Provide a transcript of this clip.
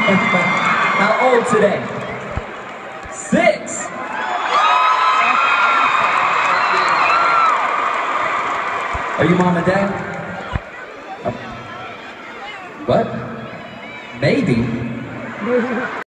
How old today? 6. Are you mom and dad? What? Maybe.